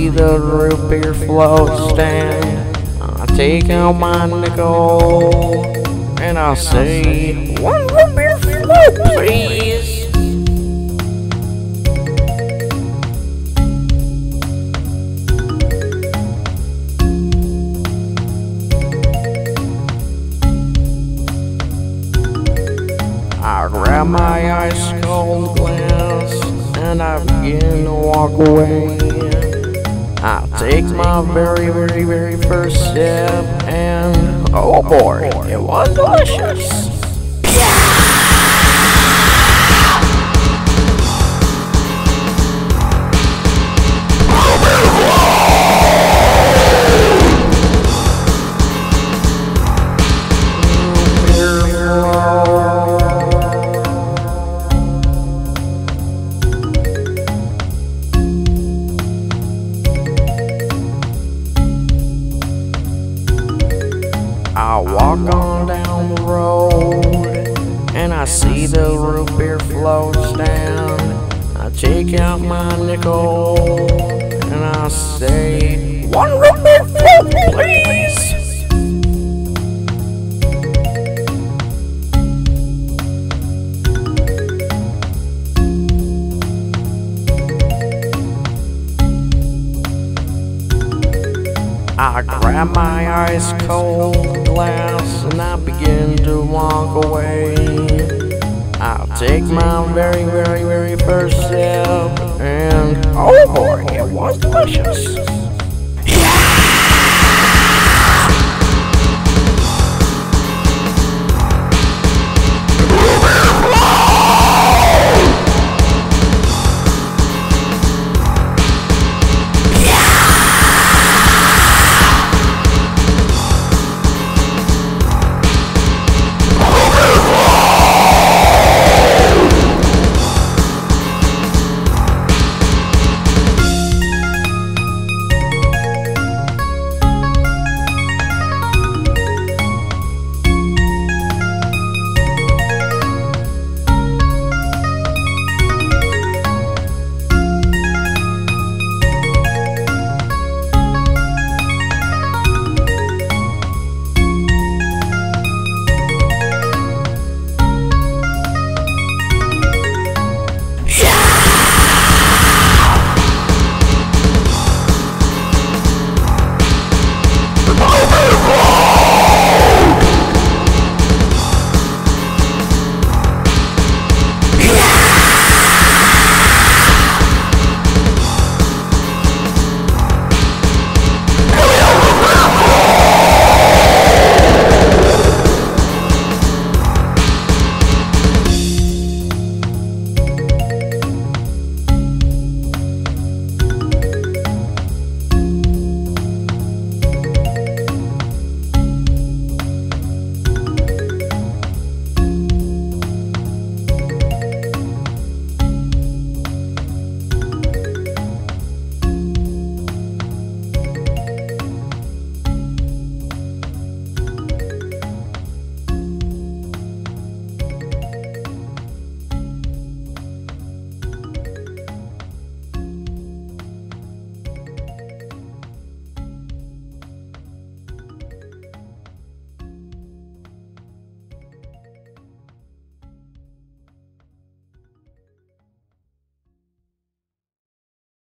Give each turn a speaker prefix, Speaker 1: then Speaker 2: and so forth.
Speaker 1: see the root beer float stand. I take out my nickel and I'll say, one root beer float, please. I grab my ice cold glass and I begin to walk away. I take my very first sip and oh boy, it was delicious. I walk on down the road and I see the root beer float stand. I take out my nickel and I say, one root beer float, please. I grab my ice cold glass and I begin to walk away. I'll take my very first sip and oh boy, it was delicious.